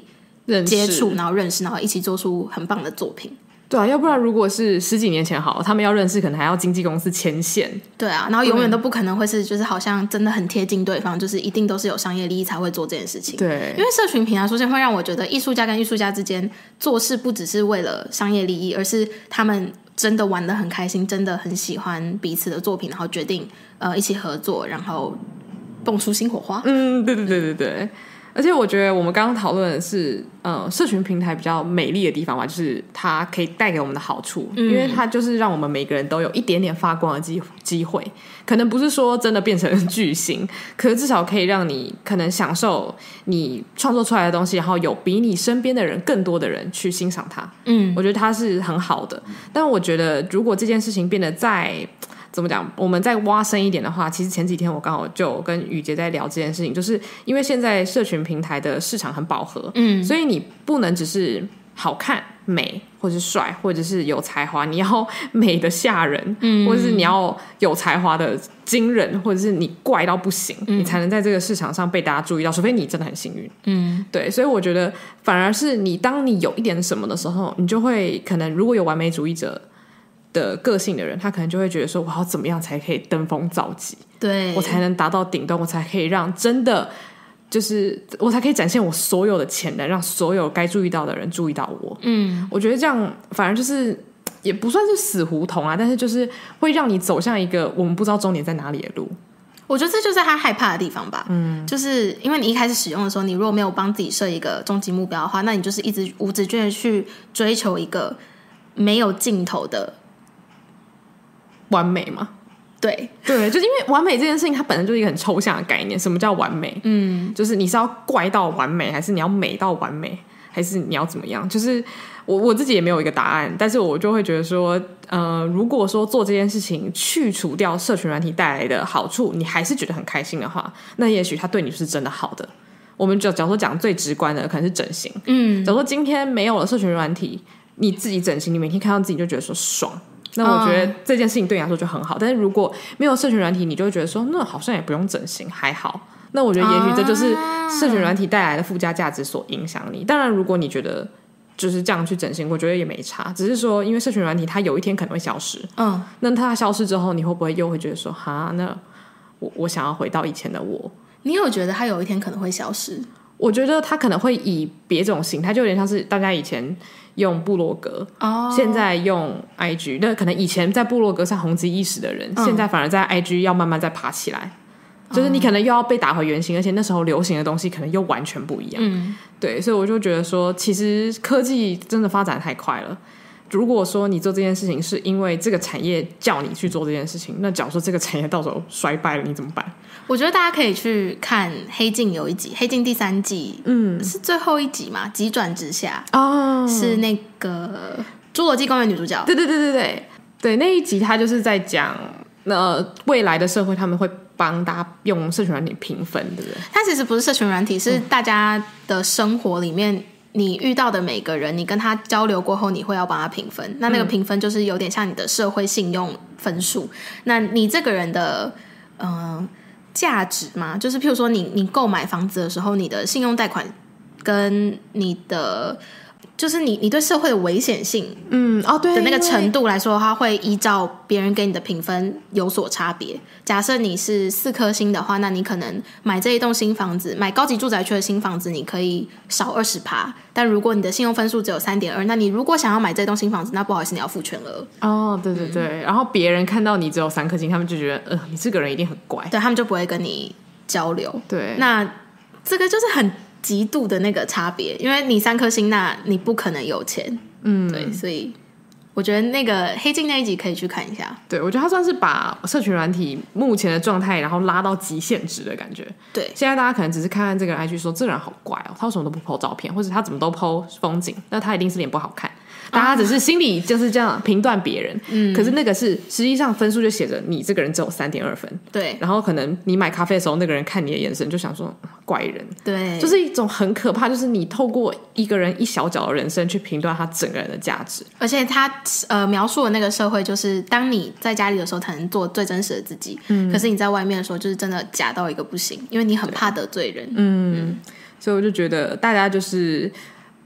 接触，然后认识，然后一起做出很棒的作品。 对啊，要不然如果是十几年前好，他们要认识可能还要经纪公司牵线。 对啊，然后永远都不可能会是就是好像真的很贴近对方，就是一定都是有商业利益才会做这件事情。 对， 因为社群平台出现会让我觉得艺术家跟艺术家之间做事不只是为了商业利益，而是他们真的玩得很开心，真的很喜欢彼此的作品，然后决定呃一起合作，然后蹦出新火花。 嗯，对对对对对。而且我觉得我们刚刚讨论的是，呃，社群平台比较美丽的地方吧，就是它可以带给我们的好处，嗯、因为它就是让我们每个人都有一点点发光的机机会。可能不是说真的变成巨星，可是至少可以让你可能享受你创作出来的东西，然后有比你身边的人更多的人去欣赏它。嗯，我觉得它是很好的。但我觉得如果这件事情变得再怎么讲，我们再挖深一点的话，其实前几天我刚好就跟雨杰在聊这件事情，就是因为现在社群平台的市场很饱和，嗯，所以你不能只是好看美或者是帅或者是有才华，你要美的吓人，嗯，或者是你要有才华的惊人，或者是你怪到不行，嗯，你才能在这个市场上被大家注意到，除非你真的很幸运。嗯，对，所以我觉得反而是你当你有一点什么的时候，你就会可能如果有完美主义者的个性的人，他可能就会觉得说我要怎么样才可以登峰造极，对，我才能达到顶端，我才可以让真的就是我才可以展现我所有的潜能，让所有该注意到的人注意到我。嗯，我觉得这样反而就是也不算是死胡同啊，但是就是会让你走向一个我们不知道终点在哪里的路。 我觉得这就是他害怕的地方吧。嗯，就是因为你一开始使用的时候，你如果没有帮自己设一个终极目标的话，那你就是一直无止境的去追求一个没有尽头的完美嘛。 对对，就是因为完美这件事情它本身就是一个很抽象的概念。什么叫完美？嗯，就是你是要怪到完美，还是你要美到完美，还是你要怎么样？就是我我自己也没有一个答案，但是我就会觉得说呃，如果说做这件事情去除掉社群软体带来的好处，你还是觉得很开心的话，那也许它对你是真的好的。我们假如说讲最直观的可能是整形，嗯，假如说今天没有了社群软体，你自己整形，你每天看到自己就觉得说爽，那我觉得这件事情对你来说就很好。但是如果没有社群软体，你就会觉得说那好像也不用整形还好，那我觉得也许这就是社群软体带来的附加价值所影响你。当然如果你觉得就是这样去整形，我觉得也没差，只是说因为社群软体它有一天可能会消失，嗯，那它消失之后你会不会又会觉得说哈，那 我, 我想要回到以前的我。 你有觉得它有一天可能会消失？ 我觉得它可能会以别种形态，就有点像是大家以前用部落格，哦，现在用 I G， 那可能以前在部落格上红极一时的人，嗯，现在反而在 I G 要慢慢再爬起来，就是你可能又要被打回原形，而且那时候流行的东西可能又完全不一样。嗯，对，所以我就觉得说其实科技真的发展太快了。如果说你做这件事情是因为这个产业叫你去做这件事情，那假如说这个产业到时候衰败了，你怎么办？ 我觉得大家可以去看黑镜有一集，黑镜第三季，嗯，是最后一集嘛，急转直下，哦，是那个侏罗纪公园女主角， 对对对对对对，那一集他就是在讲呃未来的社会他们会帮大家用社群软体评分，对不对？ 它其实不是社群软体，是大家的生活里面你遇到的每个人，你跟他交流过后，你会要帮他评分。那那个评分就是有点像你的社会信用分数。那你这个人的呃价值嘛，就是譬如说你你购买房子的时候，你的信用贷款跟你的就是你你对社会的危险性，嗯，哦对的那个程度来说，它会依照别人给你的评分有所差别。假设你是四颗星的话，那你可能买这一栋新房子，买高级住宅区的新房子，你可以少 百分之二十。但如果你的信用分数只有 三点二， 那你如果想要买这栋新房子，那不好意思，你要付全额。 哦，对对对，嗯，然后别人看到你只有三颗星，他们就觉得呃，你这个人一定很怪， 对，他们就不会跟你交流。 对， 那这个就是很极度的那个差别，因为你三颗星，那你不可能有钱。嗯，对，所以我觉得那个黑镜那一集可以去看一下。 对，我觉得他算是把社群软体目前的状态然后拉到极限值的感觉。 对， 现在大家可能只是看看这个人 I G 说这个人好怪哦，他为什么都不 po 照片，或者他怎么都 po 风景，那他一定是脸不好看。大家只是心里就是这样评断别人，嗯，可是那个是实际上分数就写着你这个人只有 三点二 分， 对， 然后可能你买咖啡的时候那个人看你的眼神就想说怪人， 对， 就是一种很可怕，就是你透过一个人一小角的人生去评断他整个人的价值。 而且他呃描述的那个社会就是当你在家里的时候才能做最真实的自己，嗯，可是你在外面的时候就是真的假到一个不行，因为你很怕得罪人。 嗯, 嗯， 所以我就觉得大家就是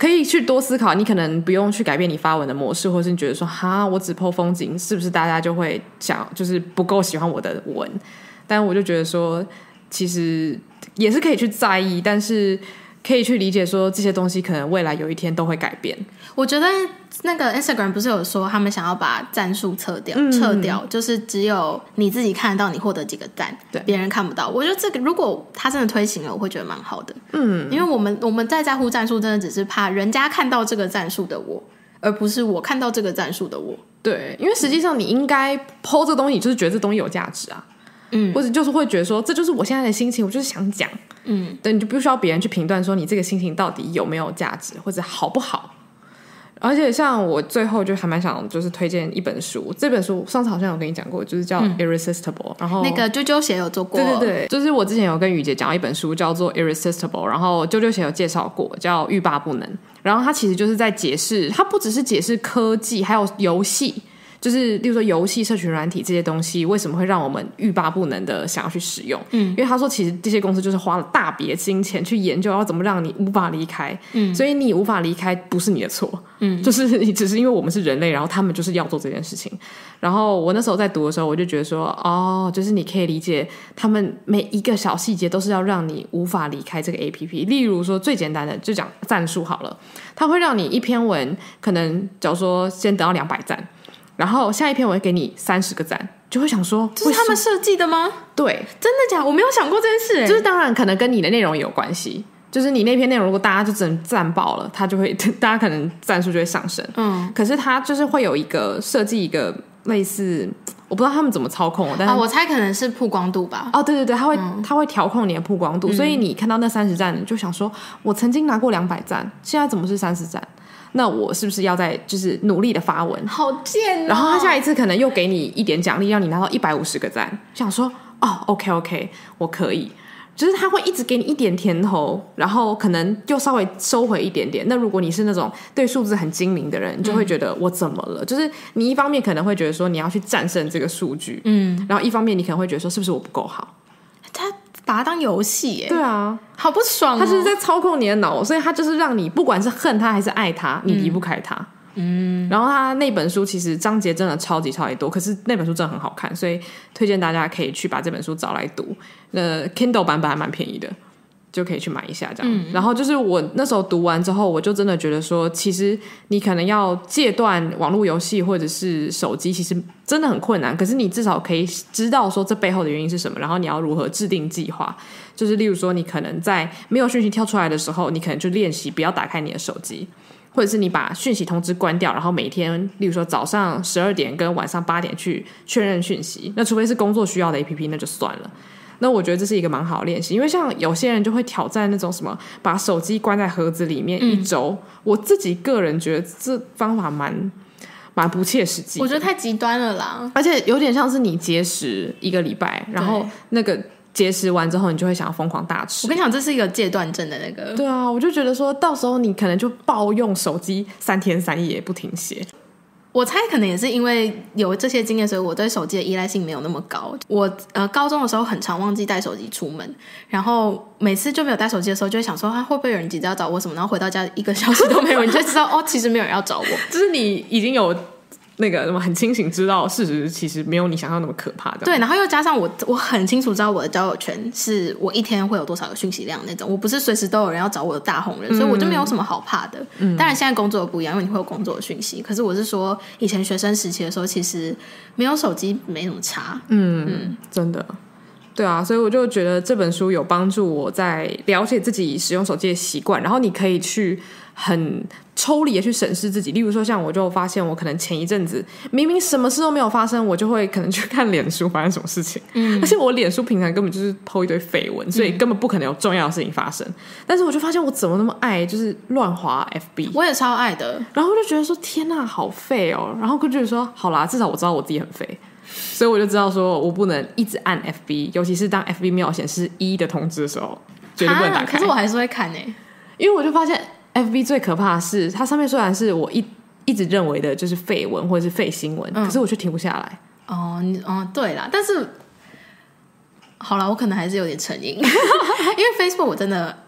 可以去多思考，你可能不用去改变你发文的模式，或是你觉得说哈我只 po 风景是不是大家就会想就是不够喜欢我的文，但我就觉得说其实也是可以去在意，但是可以去理解说这些东西可能未来有一天都会改变。 我觉得那个 Instagram 不是有说他们想要把战术撤掉、嗯、撤掉，就是只有你自己看得到你获得几个赞，别人看不到。我觉得这个如果他真的推行了，我会觉得蛮好的。嗯，因为我们我们在在乎战术，真的只是怕人家看到这个战术的我，而不是我看到这个战术的我。 对，因为实际上你应该 po 这个东西，你就是觉得这东西有价值啊。嗯，或者就是会觉得说这就是我现在的心情，我就是想讲。嗯，对，你就不需要别人去评断说你这个心情到底有没有价值或者好不好。而且像我最后就还蛮想就是推荐一本书，这本书上次好像有跟你讲过，就是叫 Irresistible、嗯、然后那个啾啾鞋有做过。 对对对，就是我之前有跟雨姐讲到一本书叫做 Irresistible， 然后啾啾鞋有介绍过叫欲罢不能，然后它其实就是在解释，它不只是解释科技还有游戏，就是例如说游戏社群软体这些东西为什么会让我们欲罢不能的想要去使用。嗯，因为他说其实这些公司就是花了大笔的金钱去研究要怎么让你无法离开。嗯，所以你无法离开不是你的错。嗯，就是你只是因为我们是人类，然后他们就是要做这件事情。然后我那时候在读的时候我就觉得说哦，就是你可以理解他们每一个小细节都是要让你无法离开这个 A P P。 例如说最简单的就讲赞数好了，它会让你一篇文可能假如说先得到两百赞，然后下一篇我会给你三十个赞，就会想说这是他们设计的吗？ 对， 真的假的？我没有想过这件事、欸、 就是当然可能跟你的内容有关系，就是你那篇内容如果大家就只能赞爆了，它就会大家可能赞数就会上升。嗯，可是它就是会有一个设计一个类似，我不知道他们怎么操控，但是、 啊、我猜可能是曝光度吧。 哦，对对对，它会、嗯、它会调控你的曝光度、嗯、所以你看到那三十赞你就想说我曾经拿过两百赞，现在怎么是三十赞？那我是不是要再就是努力的发文？ 好贱哦！ 然后他下一次可能又给你一点奖励，让你拿到一百五十个赞，想说哦 OK OK 我可以，就是他会一直给你一点甜头，然后可能又稍微收回一点点。那如果你是那种对数字很精明的人，你就会觉得我怎么了、嗯、就是你一方面可能会觉得说你要去战胜这个数据，嗯，然后一方面你可能会觉得说是不是我不够好。 他把它当游戏耶。 对啊， 好不爽哦。 他就是在操控你的脑，所以他就是让你不管是恨他还是爱他，你离不开他。嗯，然后他那本书其实章节真的超级超级多，可是那本书真的很好看，所以推荐大家可以去把这本书找来读。呃 Kindle 版本还蛮便宜的，就可以去买一下这样、嗯、然后就是我那时候读完之后，我就真的觉得说其实你可能要戒断网络游戏或者是手机其实真的很困难，可是你至少可以知道说这背后的原因是什么，然后你要如何制定计划。就是例如说你可能在没有讯息跳出来的时候，你可能就练习不要打开你的手机，或者是你把讯息通知关掉，然后每天例如说早上十二点跟晚上八点去确认讯息，那除非是工作需要的 A P P 那就算了。那我觉得这是一个蛮好的练习，因为像有些人就会挑战那种什么把手机关在盒子里面一周、嗯、我自己个人觉得这方法蛮蛮不切实际的， 我觉得太极端了啦， 而且有点像是你节食一个礼拜，然后那个节食完之后你就会想要疯狂大吃。 我跟你讲这是一个戒断症的那个。 对啊，我就觉得说到时候你可能就暴用手机三天三夜不停歇。 我猜可能也是因为有这些经验，所以我对手机的依赖性没有那么高。我呃高中的时候很常忘记带手机出门，然后每次就没有带手机的时候就会想说、啊、会不会有人急着要找我什么，然后回到家一个小时都没有人，你就知道哦其实没有人要找我。 就是你已经有那个什么很清醒知道事实其实没有你想象那么可怕的。 对，然后又加上我我很清楚知道我的交友圈是我一天会有多少个讯息量那种，我不是随时都有人要找我的大红人、嗯、所以我就没有什么好怕的、嗯、当然现在工作不一样，因为你会有工作的讯息，可是我是说以前学生时期的时候其实没有手机没什么差。 嗯, 嗯真的对啊，所以我就觉得这本书有帮助我在了解自己使用手机的习惯，然后你可以去很抽离的去审视自己。例如说像我就发现我可能前一阵子明明什么事都没有发生，我就会可能去看脸书发生什么事情、嗯、而且我脸书平常根本就是 po 一堆绯闻，所以根本不可能有重要的事情发生、嗯、但是我就发现我怎么那么爱就是乱滑 F B。 我也超爱的， 然后我就觉得说天哪好废哦，然后就觉得说好啦至少我知道我自己很废，所以我就知道说我不能一直按 F B， 尤其是当 F B 没有显示一的通知的时候绝对不能打开、 啊、可是我还是会看耶、欸、 因为我就发现 F B 最可怕的是它上面虽然是我一一直认为的就是废文或者是废新闻、嗯、可是我却停不下来。 哦你哦对啦，但是好啦我可能还是有点成瘾因为 Facebook 我真的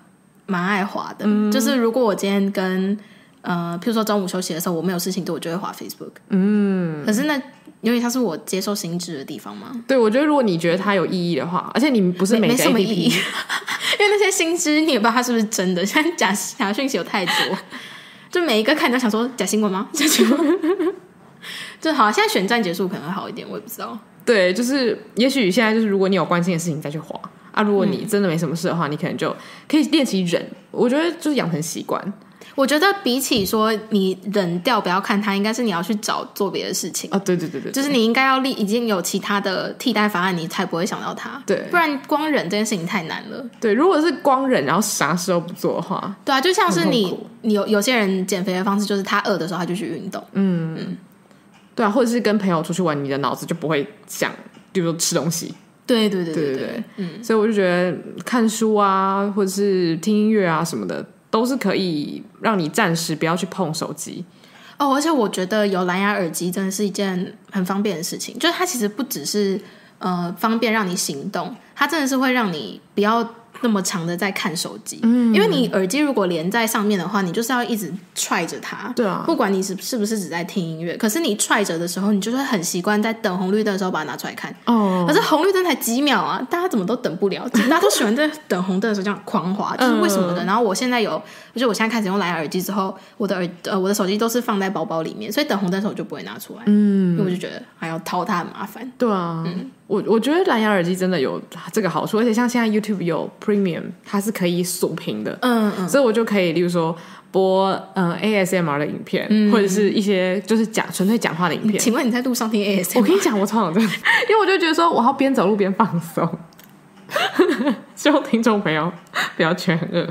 蛮爱滑的、嗯、就是如果我今天跟呃，譬如说中午休息的时候我没有事情做，我就会滑 Facebook。 嗯，可是那因为它是我接受新知的地方嘛。 对，我觉得如果你觉得它有意义的话，而且你不是每个 A P P 没, 没什么意义因为那些新知你也不知道它是不是真的，现在假假讯息有太多，就每一个看都想说假新闻吗？假新闻就好，现在选战结束可能会好一点，我也不知道。 对，就是也许现在就是如果你有关心的事情再去滑啊，如果你真的没什么事的话、嗯、你可能就可以练习忍，我觉得就是养成习惯。 我觉得比起说你忍掉不要看它，应该是你要去找做别的事情啊、哦！对对对对， 就是你应该要立已经有其他的替代方案，你才不会想到它。 对， 不然光忍这件事情太难了。 对，如果是光忍然后啥事都不做的话， 对啊，就像是你你有有些人减肥的方式就是他饿的时候他就去运动， 嗯嗯，对啊，或者是跟朋友出去玩，你的脑子就不会想，比如说吃东西。 对对对对对 对, 对， 嗯， 所以我就觉得看书啊，或者是听音乐啊什么的。都是可以让你暂时不要去碰手机哦，而且我觉得有蓝牙耳机真的是一件很方便的事情，就是它其实不只是呃方便让你行动，它真的是会让你不要那么长的在看手机、嗯、因为你耳机如果连在上面的话，你就是要一直踹着它。 对啊，不管你是是不是只在听音乐，可是你踹着的时候你就会很习惯在等红绿灯的时候把它拿出来看。哦，可是红绿灯才几秒啊，大家怎么都等不了，大家都喜欢在等红灯的时候这样狂滑就是为什么呢、嗯、然后我现在有就是我现在开始用蓝牙耳机之后，我的耳呃我的手机都是放在包包里面，所以等红灯的时候我就不会拿出来。嗯，因为我就觉得还要掏它很麻烦。 对啊，嗯，我我觉得蓝牙耳机真的有这个好处，而且像现在 YouTube 有 Premium， 它是可以锁屏的。嗯嗯，所以我就可以例如说播呃 A S M R 的影片、嗯、或者是一些就是讲纯粹讲话的影片。 请问你在路上听 A S M R？ 我跟你讲，我超想这样，因为我就觉得说我要边走路边放松希望听众朋友不要全饿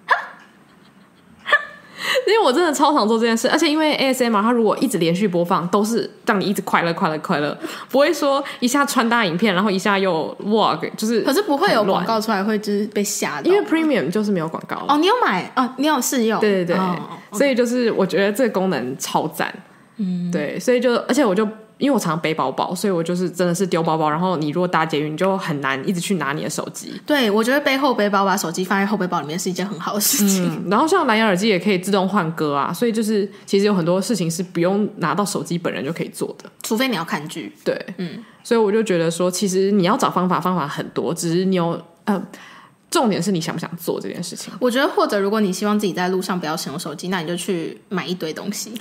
因为我真的超常做这件事，而且因为 A S M R 它如果一直连续播放都是让你一直快乐快乐快乐，不会说一下穿搭影片然后一下又 vlog， 就是可是不会有广告出来会就是被吓到， 因为 Premium 就是没有广告。 哦，你有买哦，你有试用。 对对对、 哦、 所以就是我觉得这个功能超赞。嗯，对，所以就而且我就因为我常常背包包，所以我就是真的是丢包包，然后你如果搭捷运你就很难一直去拿你的手机。 对，我觉得背后背包把手机放在后背包里面是一件很好的事情、 嗯、然后像蓝牙耳机也可以自动换歌啊，所以就是其实有很多事情是不用拿到手机本人就可以做的， 除非你要看剧。 对，嗯，所以我就觉得说其实你要找方法方法很多，只是你有呃重点是你想不想做这件事情。 我觉得或者如果你希望自己在路上不要使用手机，那你就去买一堆东西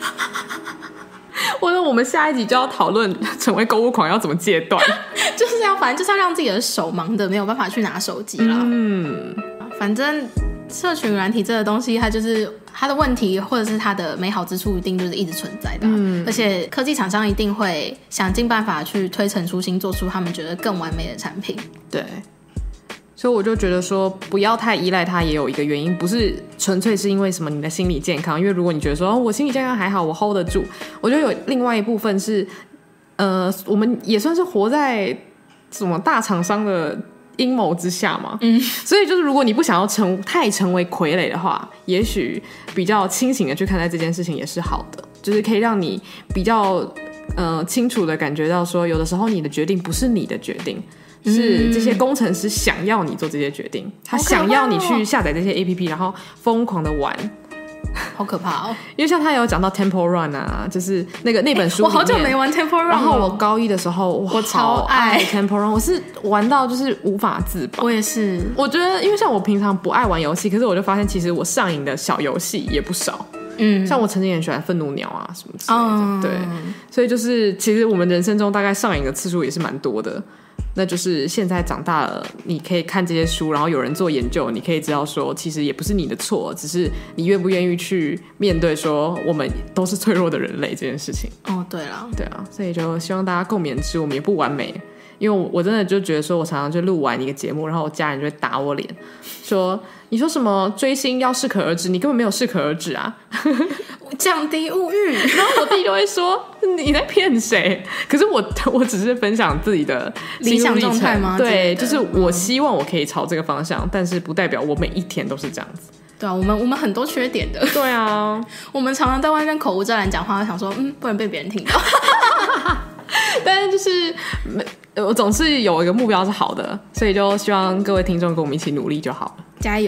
或者我们下一集就要讨论成为购物狂要怎么戒断就是要反正就是要让自己的手忙的没有办法去拿手机啦。嗯，反正社群软体这个东西它就是它的问题或者是它的美好之处一定就是一直存在的、啊嗯、而且科技厂商一定会想尽办法去推陈出新，做出他们觉得更完美的产品。 对，所以我就觉得说不要太依赖它，也有一个原因，不是纯粹是因为什么你的心理健康，因为如果你觉得说、哦、我心理健康还好我 hold 得住，我觉得有另外一部分是呃，我们也算是活在什么大厂商的阴谋之下嘛。嗯，所以就是如果你不想要成太成为傀儡的话，也许比较清醒的去看待这件事情也是好的，就是可以让你比较呃清楚的感觉到说有的时候你的决定不是你的决定，是这些工程师想要你做这些决定、嗯、他想要你去下载这些 A P P 然后疯狂的玩， 好可怕哦。 因为像他有讲到 Temple Run 啊，就是那个那本书里面、 欸、我好久没玩 Temple Run 了。 然后我高一的时候我超爱 Temple Run， 我是玩到就是无法自拔。 我也是， 我觉得因为像我平常不爱玩游戏，可是我就发现其实我上瘾的小游戏也不少。嗯，像我曾经也很喜欢愤怒鸟啊什么之类的、嗯、对，所以就是其实我们人生中大概上瘾的次数也是蛮多的。那就是现在长大了，你可以看这些书，然后有人做研究，你可以知道说其实也不是你的错，只是你愿不愿意去面对说我们都是脆弱的人类这件事情。 哦，对了， 对啊，所以就希望大家共勉之，我们也不完美。因为我真的就觉得说我常常就录完一个节目，然后我家人就会打我脸说你说什么追星要适可而止，你根本没有适可而止啊降低物欲然后我弟就会说你在骗谁，可是我我只是分享自己的理想状态吗？ 对，就是我希望我可以朝这个方向、嗯、但是不代表我每一天都是这样子。 对啊，我们我们很多缺点的。 对啊， 我们常常在外面口无遮拦讲话，想说嗯，不能被别人听到但是就是我总是有一个目标是好的，所以就希望各位听众跟我们一起努力就好了。 加油。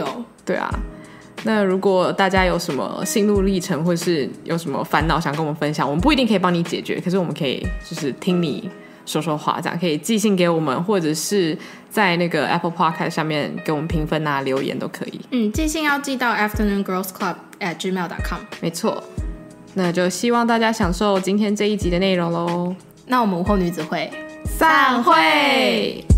对啊，那如果大家有什么心路历程或是有什么烦恼想跟我们分享，我们不一定可以帮你解决，可是我们可以就是听你说说话，这样可以寄信给我们，或者是在那个 Apple Podcast 下面给我们评分啊留言都可以。 嗯，寄信要寄到 afternoon girls club at gmail dot com。 没错，那就希望大家享受今天这一集的内容咯。 那我们午后女子会散会。